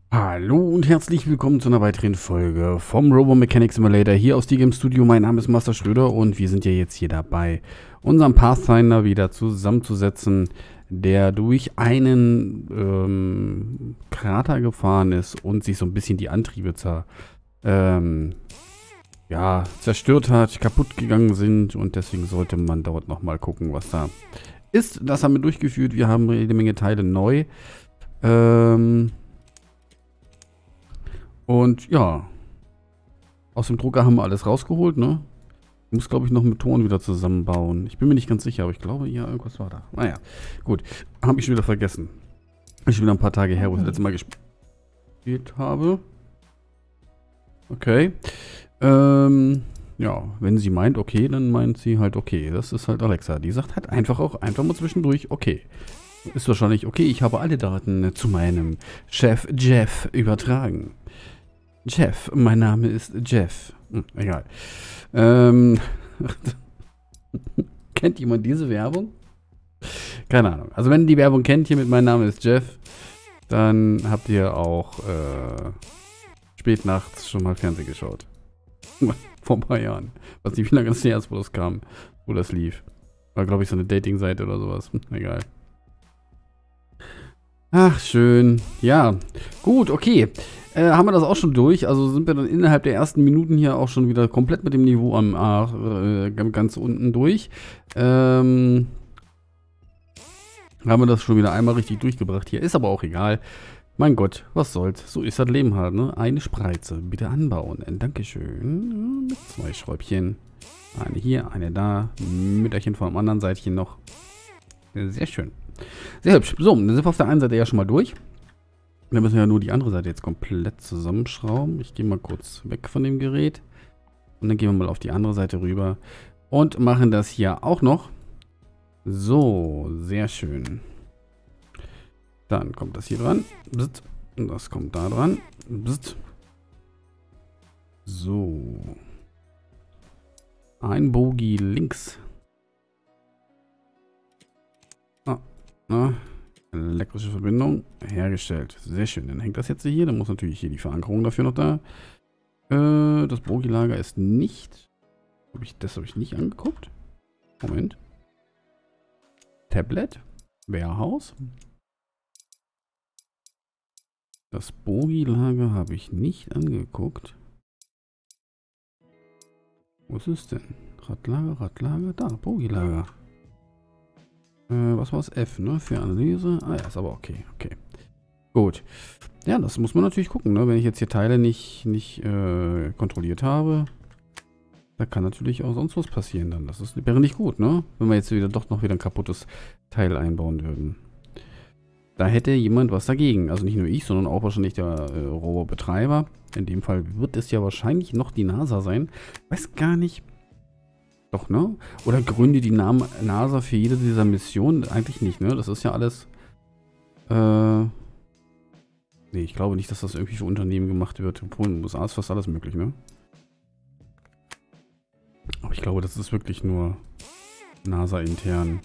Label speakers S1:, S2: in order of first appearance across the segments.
S1: Hallo und herzlich willkommen zu einer weiteren Folge vom Robo Mechanic Simulator hier aus Game Studio. Mein Name ist Master Schröder und wir sind ja jetzt hier dabei, unseren Pathfinder wieder zusammenzusetzen, der durch einen Krater gefahren ist und sich so ein bisschen die Antriebe zerstört hat, kaputt gegangen sind und deswegen sollte man dort nochmal gucken, was da ist. Das haben wir durchgeführt. Wir haben jede Menge Teile neu. Und ja, aus dem Drucker haben wir alles rausgeholt, ne? Ich muss, glaube ich, noch Motoren wieder zusammenbauen. Ich bin mir nicht ganz sicher, aber ich glaube, ja, irgendwas war da. Naja, gut. Habe ich schon wieder vergessen. Ist schon wieder ein paar Tage her, wo ich das letzte Mal gespielt habe. Okay. Ja, wenn sie meint okay, dann meint sie halt okay. Das ist halt Alexa. Die sagt halt einfach mal zwischendurch okay. Ist wahrscheinlich okay, ich habe alle Daten zu meinem Chef Jeff übertragen. Jeff, mein Name ist Jeff. Egal. Kennt jemand diese Werbung? Keine Ahnung. Also wenn ihr die Werbung kennt hier mit mein Name ist Jeff, dann habt ihr auch spät nachts schon mal Fernsehen geschaut. Vor ein paar Jahren. Weiß nicht, wie lange das her ist, wo das kam, wo das lief. War, glaube ich, so eine Dating-Seite oder sowas. Egal. Ach, schön. Ja, gut, okay. Haben wir das auch schon durch. Also sind wir dann innerhalb der ersten Minuten hier auch schon wieder komplett mit dem Niveau am ganz unten durch. Haben wir das schon wieder einmal richtig durchgebracht hier. Ist aber auch egal. Mein Gott, was soll's. So ist das Leben halt, ne? Eine Spreize. Bitte anbauen. Dankeschön. Mit 2 Schräubchen. Eine hier, eine da. Mütterchen vom anderen Seitchen noch. Sehr schön. Sehr hübsch. So, dann sind wir auf der einen Seite ja schon mal durch. Dann müssen wir ja nur die andere Seite jetzt komplett zusammenschrauben. Ich gehe mal kurz weg von dem Gerät. Und dann gehen wir mal auf die andere Seite rüber. Und machen das hier auch noch. So, sehr schön. Dann kommt das hier dran. Bzzt. Und das kommt da dran. Bzzt. So. Ein Bogie links. Elektrische Verbindung hergestellt. Sehr schön. Dann hängt das jetzt hier. Dann muss natürlich hier die Verankerung dafür noch da. Das Bogielager ist nicht. Das habe ich nicht angeguckt. Moment. Tablet. Warehouse. Das Bogielager habe ich nicht angeguckt. Wo ist es denn? Radlager. Da, Bogielager. Was war es? F, ne? Für Analyse. Ah ja, ist aber okay. Okay. Gut. Ja, das muss man natürlich gucken, ne? Wenn ich jetzt hier Teile nicht kontrolliert habe, da kann natürlich auch sonst was passieren dann. Wäre nicht gut, ne? Wenn wir jetzt doch noch wieder ein kaputtes Teil einbauen würden. Da hätte jemand was dagegen. Also nicht nur ich, sondern auch wahrscheinlich der Roboterbetreiber. In dem Fall wird es ja wahrscheinlich noch die NASA sein. Weiß gar nicht. Doch, ne? Oder gründe die NASA für jede dieser Missionen? Eigentlich nicht, ne? Das ist ja alles... Nee, ich glaube nicht, dass das irgendwie für Unternehmen gemacht wird. Obwohl, in den USA ist fast alles möglich, ne? Aber ich glaube, das ist wirklich nur NASA-intern.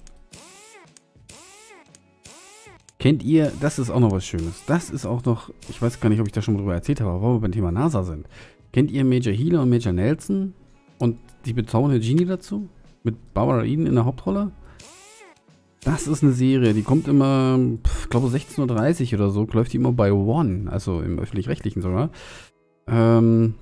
S1: Kennt ihr... Das ist auch noch was Schönes. Das ist auch noch... Ich weiß gar nicht, ob ich da schon mal drüber erzählt habe, aber wo wir beim Thema NASA sind. Kennt ihr Major Healer und Major Nelson? Und die bezaubernde Genie dazu? Mit Barbara Eden in der Hauptrolle? Das ist eine Serie, die kommt immer, ich glaube 16:30 Uhr oder so, läuft die immer bei One, also im Öffentlich-Rechtlichen sogar. Ja,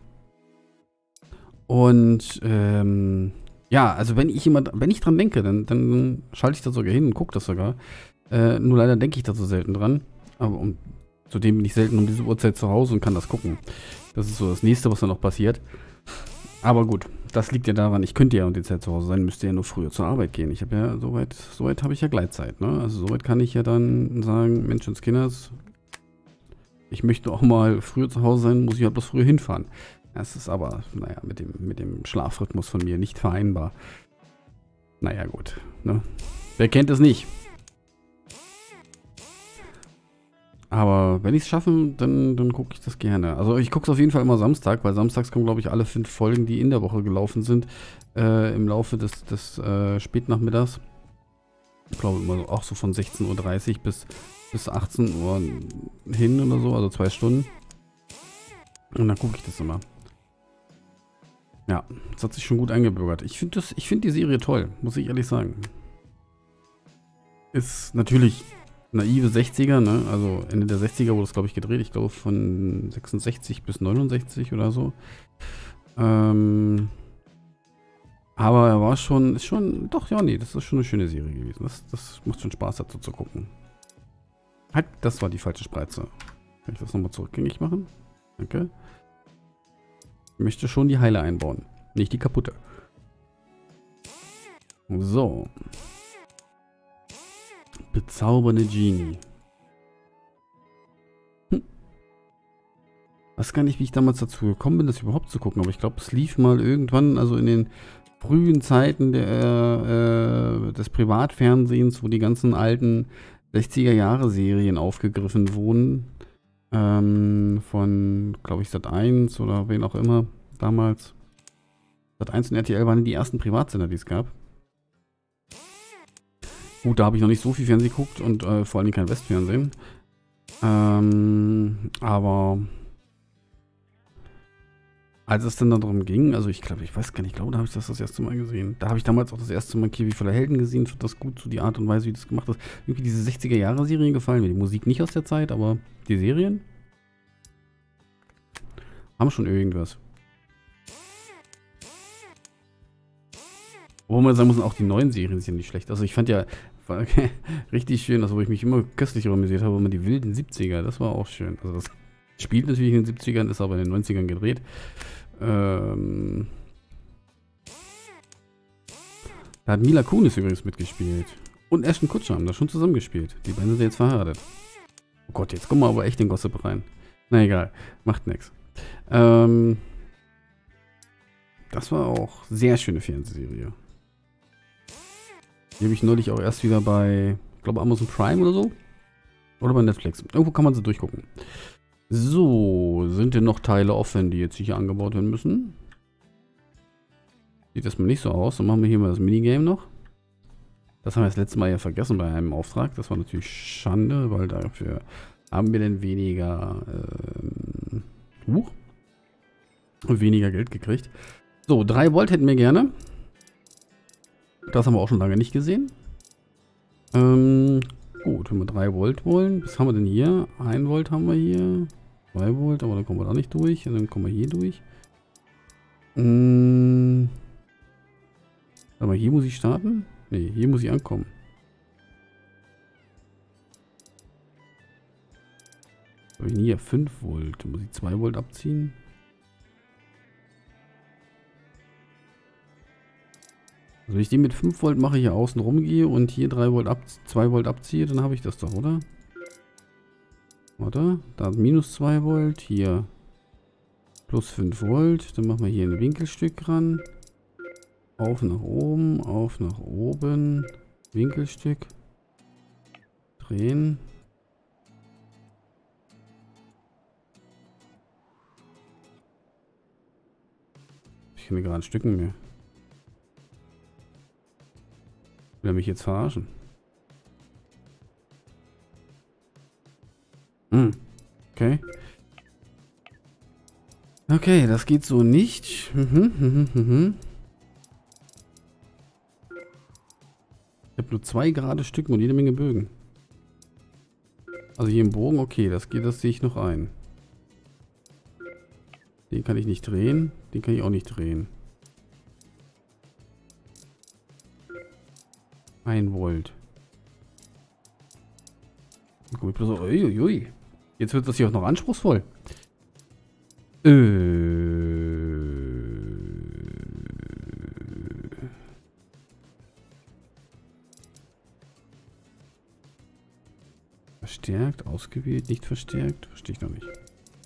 S1: also wenn ich dran denke, dann schalte ich da sogar hin und gucke das sogar. Nur leider denke ich da so selten dran. Aber zudem bin ich selten um diese Uhrzeit zu Hause und kann das gucken. Das ist so das Nächste, was da noch passiert. Aber gut, das liegt ja daran, ich könnte ja um die Zeit zu Hause sein, müsste ja nur früher zur Arbeit gehen. Ich habe ja, soweit habe ich ja Gleitzeit, ne? Also soweit kann ich ja dann sagen, Menschenskinders, ich möchte auch mal früher zu Hause sein, muss ich halt bloß früher hinfahren. Das ist aber, naja, mit dem Schlafrhythmus von mir nicht vereinbar. Naja, gut, ne? Wer kennt es nicht? Aber wenn ich es schaffe, dann gucke ich das gerne. Also ich gucke es auf jeden Fall immer Samstag, weil samstags kommen, glaube ich, alle 5 Folgen, die in der Woche gelaufen sind, im Laufe des Spätnachmittags. Ich glaube immer auch so von 16:30 Uhr bis bis 18 Uhr hin oder so, also 2 Stunden. Und dann gucke ich das immer. Ja, das hat sich schon gut eingebürgert. Ich finde die Serie toll, muss ich ehrlich sagen. Ist natürlich naive 60er, ne? Also Ende der 60er wurde es, glaube ich, gedreht. Ich glaube von 66 bis 69 oder so. Aber er war schon, doch, ja, nee, das ist schon eine schöne Serie gewesen. Das macht schon Spaß, dazu zu gucken. Halt, das war die falsche Spreize. Kann ich das nochmal zurückgängig machen? Danke. Ich möchte schon die heile einbauen, nicht die kaputte. So. Bezaubernde Genie. Weiß gar nicht, wie ich damals dazu gekommen bin, das überhaupt zu gucken. Aber ich glaube, es lief mal irgendwann, also in den frühen Zeiten des Privatfernsehens, wo die ganzen alten 60er-Jahre-Serien aufgegriffen wurden. Von, glaube ich, Sat.1 oder wen auch immer damals. Sat.1 und RTL waren die ersten Privatsender, die es gab. Gut, da habe ich noch nicht so viel Fernsehen geguckt und vor allem kein Westfernsehen. Aber als es dann darum ging, also ich glaube, ich weiß gar nicht, ich glaube, da habe ich das erste Mal gesehen. Da habe ich damals auch das erste Mal Kiwi voller Helden gesehen. Fand das gut, so die Art und Weise, wie das gemacht ist. Irgendwie diese 60er-Jahre-Serien gefallen mir. Die Musik nicht aus der Zeit, aber die Serien haben schon irgendwas. Obwohl man sagen muss, auch die neuen Serien sind nicht schlecht. Also ich fand ja richtig schön, also wo ich mich immer köstlich amüsiert habe, immer die wilden 70er. Das war auch schön. Also das spielt natürlich in den 70ern, ist aber in den 90ern gedreht. Da hat Mila Kunis übrigens mitgespielt. Und Ashton Kutcher haben da schon zusammengespielt. Die beiden sind jetzt verheiratet. Oh Gott, jetzt kommen wir aber echt in Gossip rein. Na egal, macht nix. Das war auch sehr schöne Fernsehserie. Die habe ich neulich auch erst wieder bei, ich glaube, Amazon Prime oder so. Oder bei Netflix. Irgendwo kann man sie durchgucken. So, sind denn noch Teile offen, die jetzt hier angebaut werden müssen? Sieht erstmal nicht so aus. Dann machen wir hier mal das Minigame noch. Das haben wir das letzte Mal ja vergessen bei einem Auftrag. Das war natürlich Schande, weil dafür haben wir dann weniger Geld gekriegt. So, 3 Volt hätten wir gerne. Das haben wir auch schon lange nicht gesehen. Gut, wenn wir 3 Volt wollen. Was haben wir denn hier? 1 Volt haben wir hier. 2 Volt, aber dann kommen wir da nicht durch. Und dann kommen wir hier durch. Aber hier muss ich starten? Ne, hier muss ich ankommen. Habe ich hier 5 Volt. Muss ich 2 Volt abziehen? Also wenn ich den mit 5 Volt mache, hier außen rumgehe und hier 2 Volt abziehe, dann habe ich das doch, oder? Warte, da minus 2 Volt, hier plus 5 Volt. Dann machen wir hier ein Winkelstück ran. Auf nach oben, Winkelstück. Drehen. Ich kann gerade Stücken mehr. Will er mich jetzt verarschen? Okay. Okay, das geht so nicht. Ich habe nur 2 gerade Stücken und jede Menge Bögen. Also hier im Bogen, okay, das sehe ich noch ein. Den kann ich nicht drehen, den kann ich auch nicht drehen. 1 Volt. Uiuiui. Jetzt wird das hier auch noch anspruchsvoll. Verstärkt, ausgewählt, nicht verstärkt. Verstehe ich noch nicht.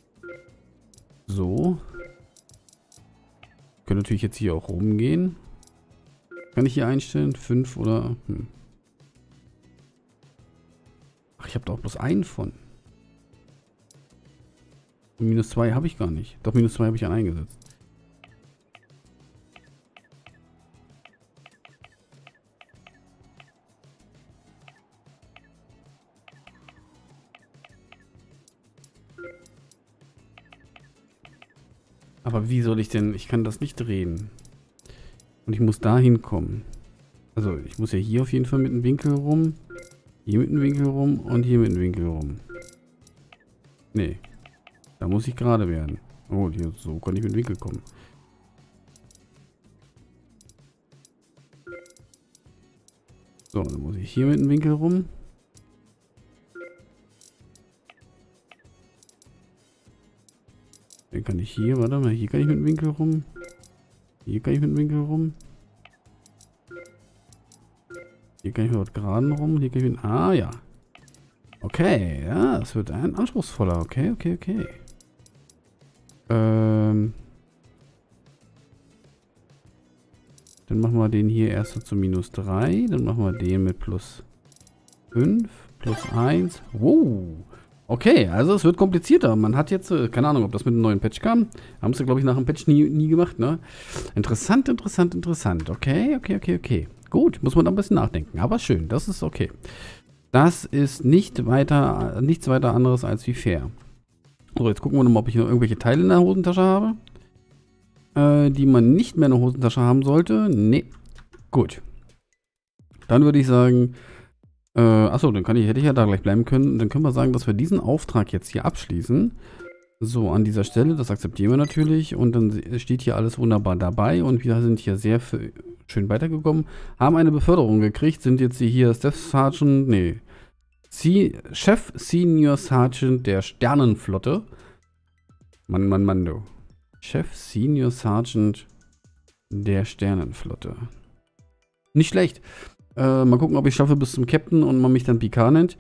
S1: So. Können natürlich jetzt hier auch rumgehen. Kann ich hier einstellen? 5 oder... Ach, ich habe da auch bloß einen von. Und minus 2 habe ich gar nicht. Doch, minus 2 habe ich dann eingesetzt. Aber wie soll ich denn... Ich kann das nicht drehen. Und ich muss da hinkommen. Also ich muss ja hier auf jeden Fall mit dem Winkel rum. Hier mit dem Winkel rum und hier mit dem Winkel rum. Nee. Da muss ich gerade werden. Oh, hier, so kann ich mit dem Winkel kommen. So, dann muss ich hier mit dem Winkel rum. Dann kann ich hier, warte mal, hier kann ich mit dem Winkel rum. Hier kann ich mit dem Winkel rum. Hier kann ich mit geraden rum. Hier kann ich mit... Ah, ja. Okay, ja, es wird ein anspruchsvoller. Okay, okay, okay. Dann machen wir den hier erst zu -3. Dann machen wir den mit +5, +1. Wow. Okay, also es wird komplizierter. Man hat jetzt, keine Ahnung, ob das mit einem neuen Patch kam. Haben sie, glaube ich, nach dem Patch nie gemacht, ne? Interessant, interessant, interessant. Okay, okay, okay, okay. Gut, muss man da ein bisschen nachdenken. Aber schön, das ist okay. Das ist nichts weiter anderes als wie fair. So, jetzt gucken wir nochmal, ob ich noch irgendwelche Teile in der Hosentasche habe. Die man nicht mehr in der Hosentasche haben sollte. Nee. Gut. Dann würde ich sagen, achso, dann hätte ich ja da gleich bleiben können. Dann können wir sagen, dass wir diesen Auftrag jetzt hier abschließen. So, an dieser Stelle, das akzeptieren wir natürlich. Und dann steht hier alles wunderbar dabei. Und wir sind hier sehr schön weitergekommen. Haben eine Beförderung gekriegt. Sind jetzt hier Staff Sergeant, nee. Chef Senior Sergeant der Sternenflotte. Mann, du. Chef Senior Sergeant der Sternenflotte. Nicht schlecht. Mal gucken, ob ich schaffe bis zum Captain und man mich dann Picard nennt.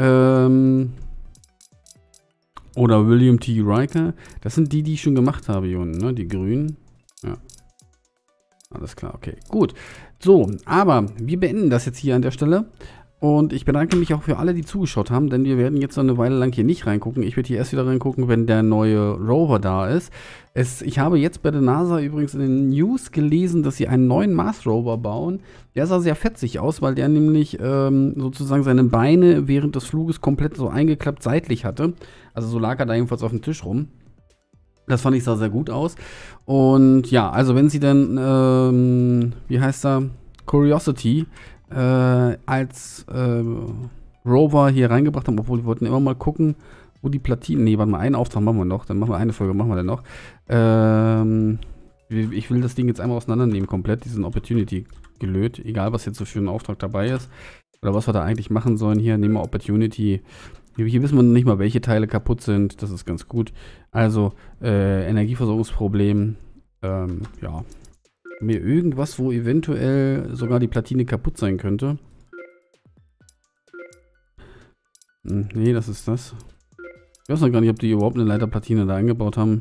S1: Oder William T. Riker. Das sind die ich schon gemacht habe hier unten, ne? Die grünen. Ja. Alles klar, okay. Gut. So, aber wir beenden das jetzt hier an der Stelle. Und ich bedanke mich auch für alle, die zugeschaut haben, denn wir werden jetzt noch eine Weile lang hier nicht reingucken. Ich werde hier erst wieder reingucken, wenn der neue Rover da ist. Ich habe jetzt bei der NASA übrigens in den News gelesen, dass sie einen neuen Mars Rover bauen. Der sah sehr fetzig aus, weil der nämlich sozusagen seine Beine während des Fluges komplett so eingeklappt seitlich hatte. Also so lag er da jedenfalls auf dem Tisch rum. Das fand ich, sah sehr gut aus. Und ja, also wenn sie dann, wie heißt er, Curiosity als Rover hier reingebracht haben, obwohl wir wollten immer mal gucken, wo die Platinen, nee, warte mal, einen Auftrag machen wir noch, dann machen wir eine Folge, machen wir dann noch. Ich will das Ding jetzt einmal auseinandernehmen, komplett, diesen Opportunity gelöt, egal was jetzt so für ein Auftrag dabei ist, oder was wir da eigentlich machen sollen hier, nehmen wir Opportunity. Hier wissen wir noch nicht mal, welche Teile kaputt sind, das ist ganz gut. Also, Energieversorgungsproblem, ja. Mir irgendwas, wo eventuell sogar die Platine kaputt sein könnte. Nee, das ist das. Ich weiß noch gar nicht, ob die überhaupt eine Leiterplatine da eingebaut haben.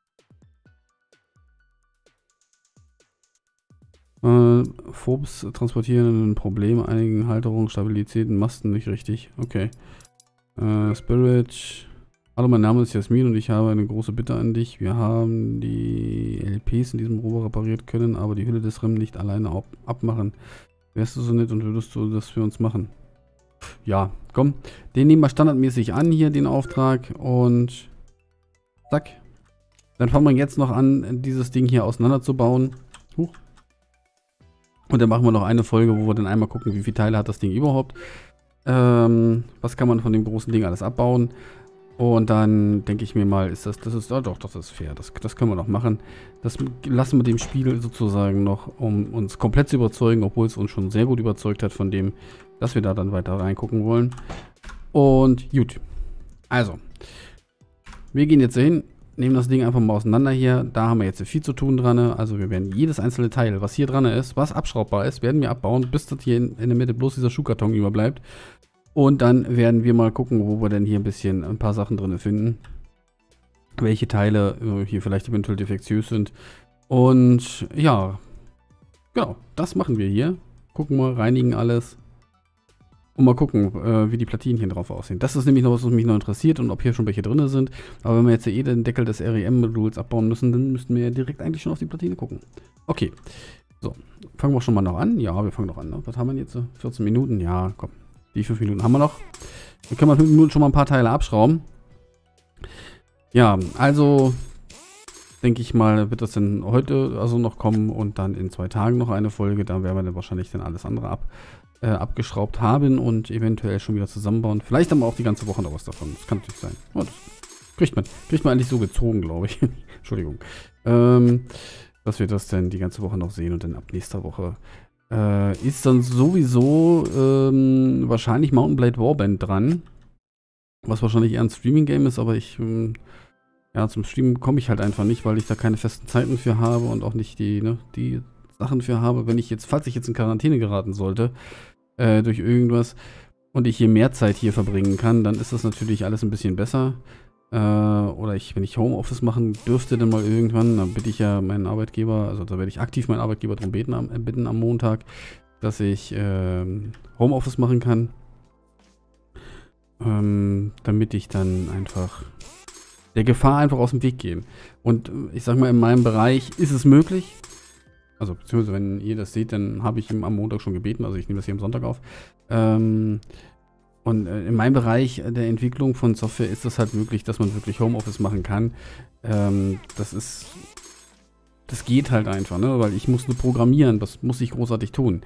S1: Phobos transportieren ein Problem, einigen Halterungen, Stabilitäten, Masten nicht richtig. Okay. Spirit. Hallo, mein Name ist Jasmin und ich habe eine große Bitte an dich. Wir haben die LPs in diesem Rover repariert, können aber die Hülle des REM nicht alleine abmachen. Wärst du so nett und würdest du das für uns machen? Ja, komm. Den nehmen wir standardmäßig an hier, den Auftrag. Und zack. Dann fangen wir jetzt noch an, dieses Ding hier auseinanderzubauen. Huch. Und dann machen wir noch eine Folge, wo wir dann einmal gucken, wie viele Teile hat das Ding überhaupt. Was kann man von dem großen Ding alles abbauen. Und dann denke ich mir mal, das ist fair, das können wir noch machen. Das lassen wir dem Spiel sozusagen noch, um uns komplett zu überzeugen, obwohl es uns schon sehr gut überzeugt hat von dem, dass wir da dann weiter reingucken wollen. Und gut, also, wir gehen jetzt hin, nehmen das Ding einfach mal auseinander hier. Da haben wir jetzt viel zu tun dran. Also wir werden jedes einzelne Teil, was hier dran ist, was abschraubbar ist, werden wir abbauen, bis das hier in der Mitte bloß dieser Schuhkarton überbleibt. Und dann werden wir mal gucken, wo wir denn hier ein paar Sachen drin finden. Welche Teile hier vielleicht eventuell defektiös sind. Und ja, genau, das machen wir hier. Gucken wir, reinigen alles. Und mal gucken, wie die Platinen hier drauf aussehen. Das ist nämlich noch was, was mich noch interessiert und ob hier schon welche drin sind. Aber wenn wir jetzt eh den Deckel des REM-Moduls abbauen müssen, dann müssten wir ja direkt eigentlich schon auf die Platine gucken. Okay, so, fangen wir schon mal noch an. Ja, wir fangen noch an. Ne? Was haben wir jetzt? 14 Minuten? Ja, komm. Die 5 Minuten haben wir noch. Dann können wir 5 Minuten schon mal ein paar Teile abschrauben. Ja, also denke ich mal, wird das dann heute also noch kommen und dann in 2 Tagen noch eine Folge. Da werden wir dann wahrscheinlich dann alles andere abgeschraubt haben und eventuell schon wieder zusammenbauen. Vielleicht haben wir auch die ganze Woche noch was davon. Das kann natürlich sein. Oh, das kriegt man eigentlich so gezogen, glaube ich. Entschuldigung. Dass wir das dann die ganze Woche noch sehen und dann ab nächster Woche ist dann sowieso wahrscheinlich Mount & Blade Warband dran. Was wahrscheinlich eher ein Streaming-Game ist, aber ja, zum Streamen komme ich halt einfach nicht, weil ich da keine festen Zeiten für habe und auch nicht die Sachen für habe. Falls ich jetzt in Quarantäne geraten sollte, durch irgendwas und ich hier mehr Zeit hier verbringen kann, dann ist das natürlich alles ein bisschen besser. Oder wenn ich Homeoffice machen dürfte, dann mal irgendwann, dann bitte ich ja meinen Arbeitgeber, also da werde ich aktiv meinen Arbeitgeber darum bitten am Montag, dass ich Homeoffice machen kann. Damit ich dann einfach der Gefahr einfach aus dem Weg gehen. Und ich sag mal, in meinem Bereich ist es möglich. Also, beziehungsweise, wenn ihr das seht, dann habe ich ihm am Montag schon gebeten. Also, ich nehme das hier am Sonntag auf. Und in meinem Bereich der Entwicklung von Software ist es halt möglich, dass man wirklich Homeoffice machen kann. Das geht halt einfach, ne? Weil ich muss nur programmieren. Was muss ich großartig tun?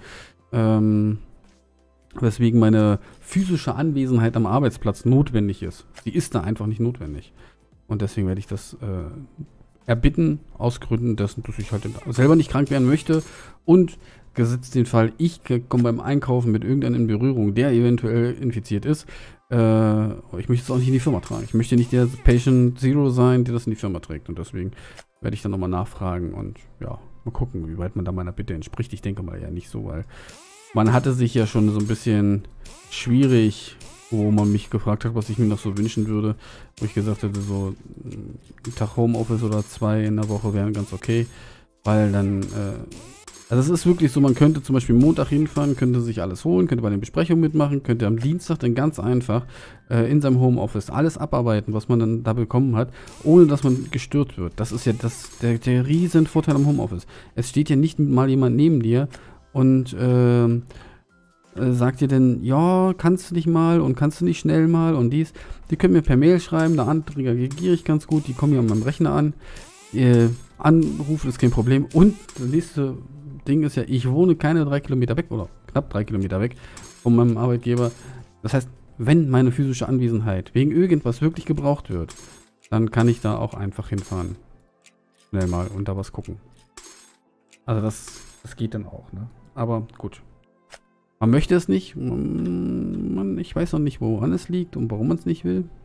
S1: Weswegen meine physische Anwesenheit am Arbeitsplatz notwendig ist. Sie ist da einfach nicht notwendig. Und deswegen werde ich das erbitten, aus Gründen dessen, dass ich halt selber nicht krank werden möchte. Und gesetzt den Fall, ich komme beim Einkaufen mit irgendeinem in Berührung, der eventuell infiziert ist. Ich möchte es auch nicht in die Firma tragen. Ich möchte nicht der Patient Zero sein, der das in die Firma trägt. Und deswegen werde ich dann nochmal nachfragen und ja, mal gucken, wie weit man da meiner Bitte entspricht. Ich denke mal ja nicht so, weil man hatte sich ja schon so ein bisschen schwierig, wo man mich gefragt hat, was ich mir noch so wünschen würde. Wo ich gesagt hätte, so ein Tag Homeoffice oder 2 in der Woche wären ganz okay. Weil dann, also es ist wirklich so, man könnte zum Beispiel Montag hinfahren, könnte sich alles holen, könnte bei den Besprechungen mitmachen, könnte am Dienstag dann ganz einfach in seinem Homeoffice alles abarbeiten, was man dann da bekommen hat, ohne dass man gestört wird. Das ist ja der riesen Vorteil am Homeoffice. Es steht ja nicht mal jemand neben dir und sagt dir denn, ja, kannst du nicht mal und kannst du nicht schnell mal und dies. Die können mir per Mail schreiben, der andere reagiere ich ganz gut, die kommen ja an meinem Rechner an. Anrufen ist kein Problem. Und das nächste Ding ist ja, ich wohne keine 3 Kilometer weg oder knapp 3 Kilometer weg von meinem Arbeitgeber. Das heißt, wenn meine physische Anwesenheit wegen irgendwas wirklich gebraucht wird, dann kann ich da auch einfach hinfahren. Schnell mal und da was gucken. Also das geht dann auch, ne? Aber gut. Man möchte es nicht. Ich weiß noch nicht, woran es liegt und warum man es nicht will.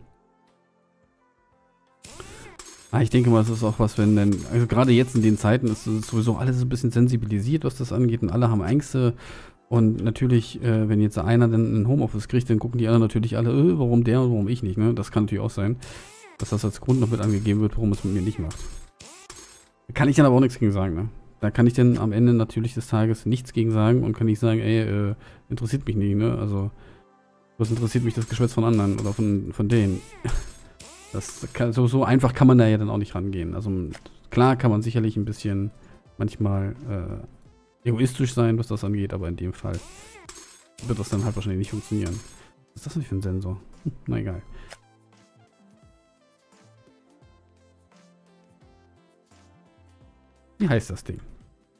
S1: Aber ich denke mal, es ist auch was, wenn denn, also gerade jetzt in den Zeiten ist sowieso alles ein bisschen sensibilisiert, was das angeht und alle haben Ängste. Und natürlich, wenn jetzt einer dann ein Homeoffice kriegt, dann gucken die anderen natürlich alle, warum der und warum ich nicht, ne? Das kann natürlich auch sein, dass das als Grund noch mit angegeben wird, warum es mit mir nicht macht. Da kann ich dann aber auch nichts gegen sagen, ne? Da kann ich dann am Ende natürlich des Tages nichts gegen sagen und kann nicht sagen, ey, interessiert mich nicht, ne? Also, was interessiert mich das Geschwätz von anderen oder von denen? So einfach kann man da ja dann auch nicht rangehen. Also, klar kann man sicherlich ein bisschen manchmal egoistisch sein, was das angeht, aber in dem Fall wird das dann halt wahrscheinlich nicht funktionieren. Was ist das denn für ein Sensor? Na egal. Wie heißt das Ding?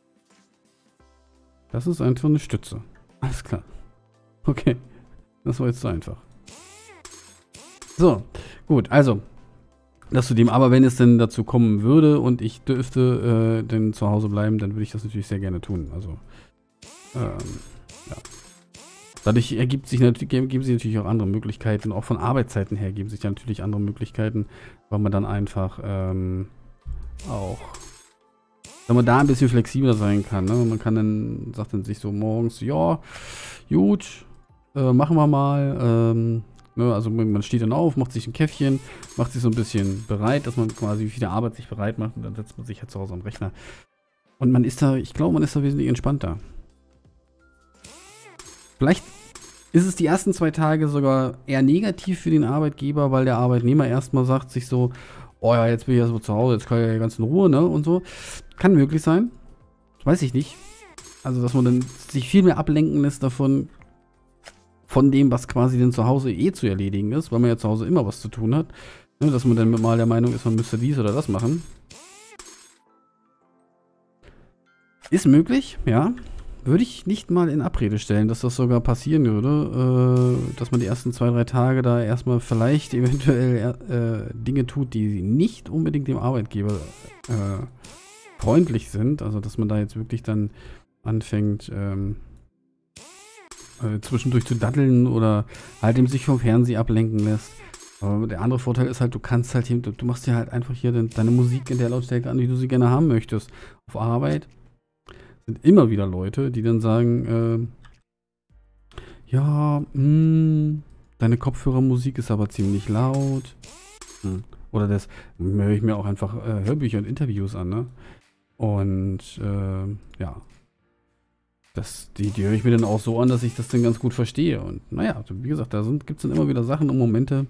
S1: Das ist einfach eine Stütze. Alles klar. Okay. Das war jetzt so einfach. So, gut, also. Das zu dem, aber wenn es denn dazu kommen würde und ich dürfte denn zu Hause bleiben, dann würde ich das natürlich sehr gerne tun. Also, ja. Dadurch ergeben sich natürlich auch andere Möglichkeiten. Auch von Arbeitszeiten her ergeben sich natürlich andere Möglichkeiten, weil man dann einfach auch, wenn man da ein bisschen flexibler sein kann. Ne? Man kann dann, sagt dann sich so morgens, ja, gut, machen wir mal. Ne? Also man steht dann auf, macht sich ein Käffchen, macht sich so ein bisschen bereit, dass man quasi für die Arbeit sich bereit macht und dann setzt man sich halt zu Hause am Rechner. Und man ist da, ich glaube, man ist da wesentlich entspannter. Vielleicht ist es die ersten 2 Tage sogar eher negativ für den Arbeitgeber, weil der Arbeitnehmer erstmal sagt sich so, oh ja, jetzt bin ich ja so zu Hause, jetzt kann ich ja ganz in Ruhe, ne, und so. Kann möglich sein. Weiß ich nicht. Also, dass man dann sich viel mehr ablenken lässt davon, von dem, was quasi dann zu Hause zu erledigen ist, weil man ja zu Hause immer was zu tun hat. Ne, dass man dann mal der Meinung ist, man müsste dies oder das machen. Ist möglich, ja. Würde ich nicht mal in Abrede stellen, dass das sogar passieren würde, dass man die ersten 2, 3 Tage da erstmal vielleicht eventuell Dinge tut, die nicht unbedingt dem Arbeitgeber freundlich sind. Also, dass man da jetzt wirklich dann anfängt, zwischendurch zu daddeln oder halt eben sich vom Fernsehen ablenken lässt. Aber der andere Vorteil ist halt, du kannst halt hier, du machst dir halt einfach hier deine Musik in der Lautstärke an, wie du sie gerne haben möchtest. Auf Arbeit sind immer wieder Leute, die dann sagen, ja, deine Kopfhörermusik ist aber ziemlich laut. Oder das höre ich mir auch einfach Hörbücher und Interviews an, ne? Und ja, die höre ich mir dann auch so an, dass ich das dann ganz gut verstehe. Und naja, wie gesagt, da gibt es dann immer wieder Sachen und Momente,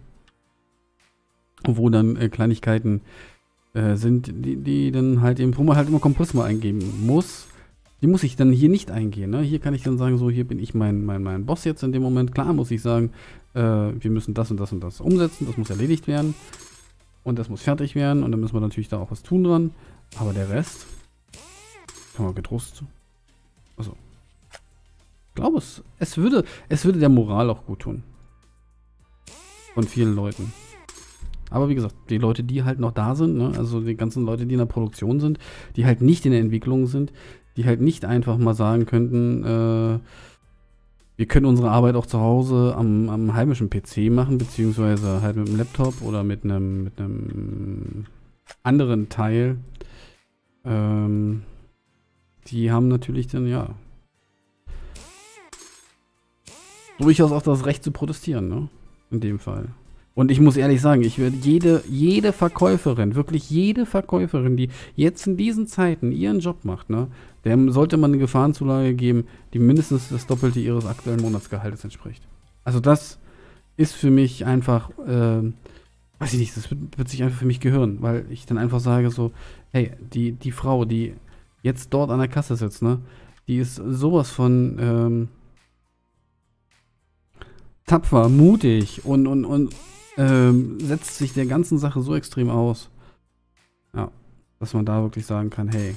S1: wo dann Kleinigkeiten sind, die dann halt eben, wo man halt immer Kompress mal eingeben muss. Die muss ich dann hier nicht eingehen. Ne? Hier kann ich dann sagen, so, hier bin ich mein Boss jetzt in dem Moment. Klar muss ich sagen, wir müssen das und das und das umsetzen. Das muss erledigt werden. Und das muss fertig werden. Und dann müssen wir natürlich da auch was tun dran. Aber der Rest kann man getrost. Also, ich glaube, es würde der Moral auch gut tun. Von vielen Leuten. Aber wie gesagt, die Leute, die halt noch da sind, ne, also die ganzen Leute, die in der Produktion sind, die halt nicht in der Entwicklung sind, die halt nicht einfach mal sagen könnten, wir können unsere Arbeit auch zu Hause am heimischen PC machen, beziehungsweise halt mit einem Laptop oder mit einem anderen Teil. Die haben natürlich dann, ja, durchaus auch das Recht zu protestieren, ne? In dem Fall. Und ich muss ehrlich sagen, ich würde jede Verkäuferin, wirklich jede Verkäuferin, die jetzt in diesen Zeiten ihren Job macht, ne, dem sollte man eine Gefahrenzulage geben, die mindestens das Doppelte ihres aktuellen Monatsgehaltes entspricht. Also das ist für mich einfach, weiß ich nicht, das wird sich einfach für mich gehören, weil ich dann einfach sage so, hey, die Frau, die jetzt dort an der Kasse sitzt, ne, die ist sowas von tapfer, mutig und setzt sich der ganzen Sache so extrem aus, ja, dass man da wirklich sagen kann, hey,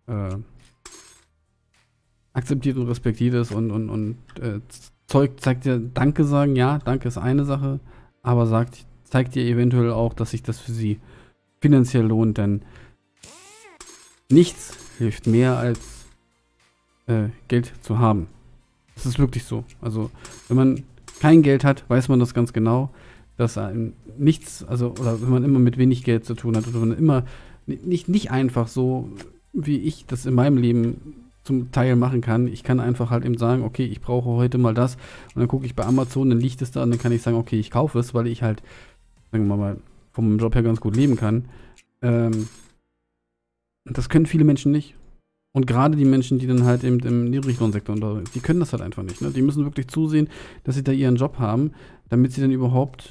S1: akzeptiert und respektiert es und zeigt dir Danke sagen, ja, Danke ist eine Sache, aber zeigt dir eventuell auch, dass sich das für sie finanziell lohnt, denn nichts hilft mehr als Geld zu haben. Das ist wirklich so. Also, wenn man kein Geld hat, weiß man das ganz genau, dass einem nichts, also, oder wenn man immer mit wenig Geld zu tun hat, oder wenn man immer nicht einfach so, wie ich das in meinem Leben zum Teil machen kann. Ich kann einfach halt eben sagen, okay, ich brauche heute mal das, und dann gucke ich bei Amazon, dann liegt es da, und dann kann ich sagen, okay, ich kaufe es, weil ich halt, sagen wir mal, vom Job her ganz gut leben kann. Das können viele Menschen nicht. Und gerade die Menschen, die dann halt eben im Niedriglohnsektor unterwegs sind, die können das halt einfach nicht. Ne? Die müssen wirklich zusehen, dass sie da ihren Job haben, damit sie dann überhaupt,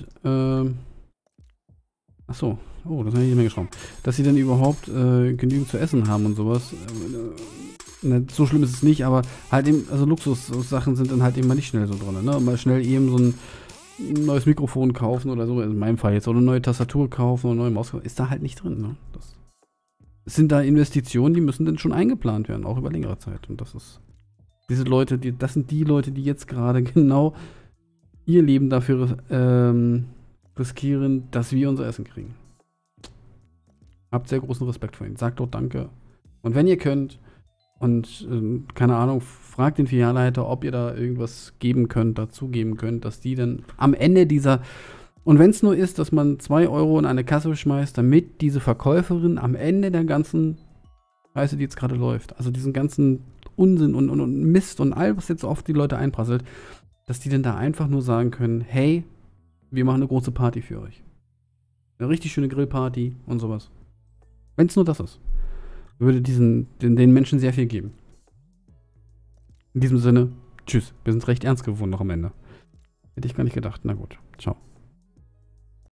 S1: achso, oh, das habe ich nicht mehr geschrieben. Dass sie dann überhaupt genügend zu essen haben und sowas. So schlimm ist es nicht, aber halt eben, also Luxussachen sind dann halt eben mal nicht schnell so drin. Ne? Mal schnell eben so ein neues Mikrofon kaufen oder so, in meinem Fall jetzt, oder eine neue Tastatur kaufen oder eine neue Maus kaufen, ist da halt nicht drin. Ne? Es sind da Investitionen, die müssen dann schon eingeplant werden, auch über längere Zeit. Und das ist diese Leute, das sind die Leute, die jetzt gerade genau ihr Leben dafür riskieren, dass wir unser Essen kriegen. Habt sehr großen Respekt vor ihnen. Sagt doch Danke. Und wenn ihr könnt und keine Ahnung, fragt den Filialleiter, ob ihr da irgendwas geben könnt, dazu geben könnt, dass die dann am Ende dieser, und wenn es nur ist, dass man 2 Euro in eine Kasse schmeißt, damit diese Verkäuferin am Ende der ganzen Scheiße, die jetzt gerade läuft, also diesen ganzen Unsinn und Mist und all, was jetzt so oft die Leute einprasselt, dass die dann da einfach nur sagen können, hey, wir machen eine große Party für euch. Eine richtig schöne Grillparty und sowas. Wenn es nur das ist. Würde den Menschen sehr viel geben. In diesem Sinne, tschüss. Wir sind recht ernst geworden noch am Ende. Hätte ich gar nicht gedacht. Na gut, ciao.